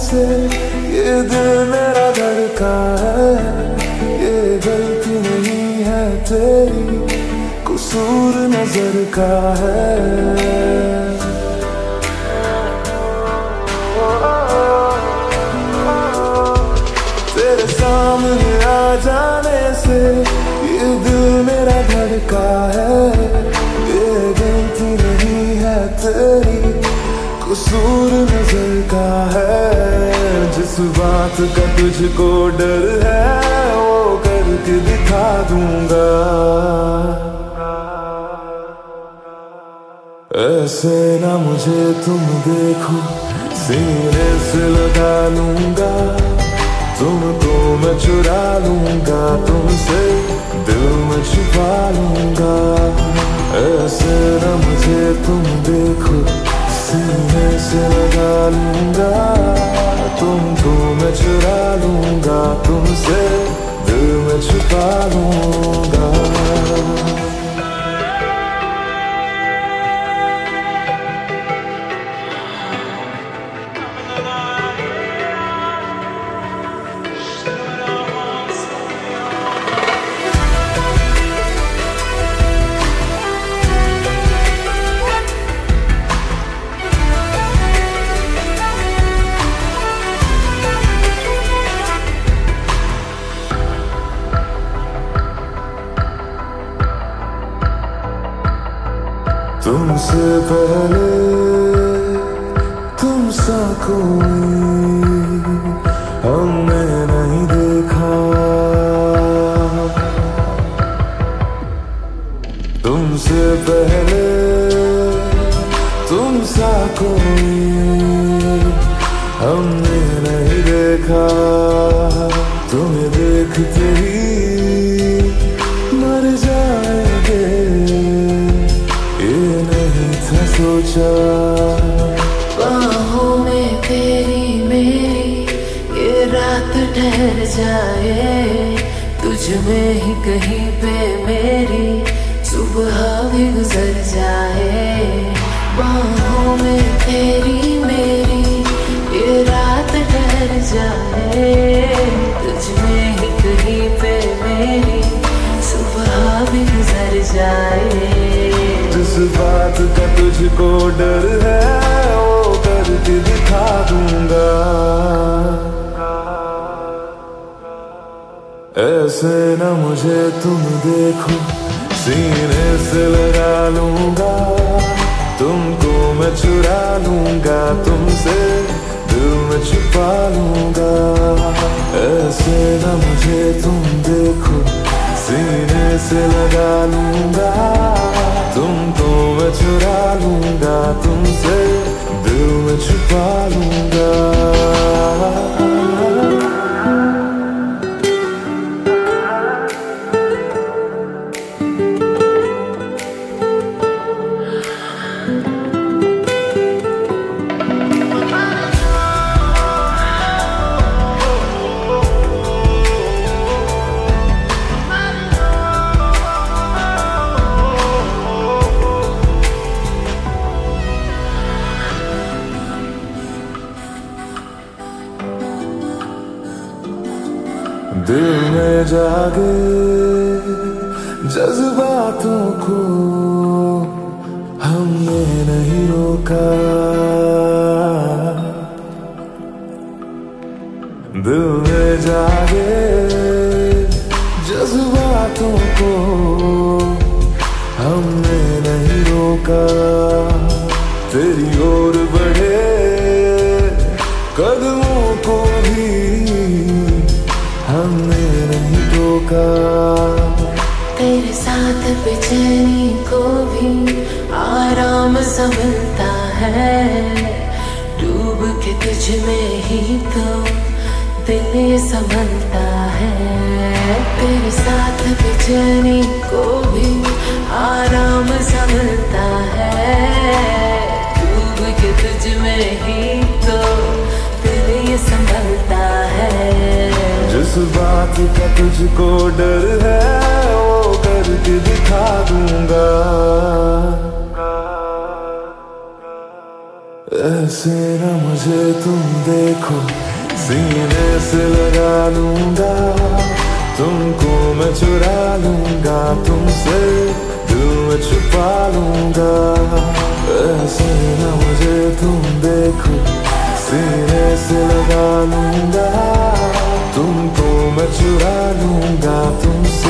से ये दिल मेरा धड़का है। ये गलती नहीं है तेरी, कसूर नजर का है। तेरे सामने आ जाने से ये दिल मेरा धड़का है। ये गलती नहीं है तेरी, कसूर नजर का है। जिस बात का तुझको डर है वो करके दिखा दूंगा। ऐसे ना मुझे तुम देखो, सीने से लगा लूंगा। तुमको मैं चुरा लूंगा, तुमसे दिल में छुपा लूंगा। ऐसे ना मुझे तुम देखो, सीने से लगा लूंगा। तुमको मैं चुरा लूंगा, तुमसे दिल में छुपा लूंगा। तुमसे पहले तुम सा कोई हमने नहीं देखा। तुमसे पहले तुम सा कोई हमने नहीं देखा। तुम्हें देखते ही मर जाएंगे, ये नहीं था सोचा। बाहों में तेरी मेरी ये रात ठहर जाए। तुझ में ही कहीं पे मेरी सुबह भी गुजर जाए। बाहों में तेरी मेरी ये रात ठहर जाए। तुझ में ही कहीं पे मेरी सुबह भी गुजर जाए। जिस बात का तुझको डर है वो करके दिखा दूंगा। ऐसे न मुझे तुम देखो, सीने से लगा लूंगा। तुमको मैं चुरा लूंगा, तुमसे दिल में छुपा लूंगा। ऐसे न मुझे तुम देखो, सीने से लगा लूंगा। तुमको मैं चुरा लूंगा, तुमसे दिल में छुपा लूंगा। दिल में जागे जज्बातों को हमने नहीं रोका। दिल में जागे जज्बातों को हमने नहीं रोका। तेरी ओर बढ़े कदमों को भी हमने नहीं रोका। तेरे साथ बेचैनी को भी आराम सा मिलता है। डूब के तुझ में ही तो दिल संभलता है। तेरे साथ बेचैनी को भी आराम सा मिलता है। डूब के तुझ में ही तो दिल संभलता है। जिस बात का तुझको डर है वो करके दिखा दूंगा। ऐसे न मुझे तुम देखो, सीने से लगा लूंगा, तुमको मैं चुरा लूंगा, तुमसे दिल में छुपा लूंगा। ऐसे न मुझे तुम देखो, सीने से लगा लूंगा, तुमको मैं चुरा लूंगा, तुमसे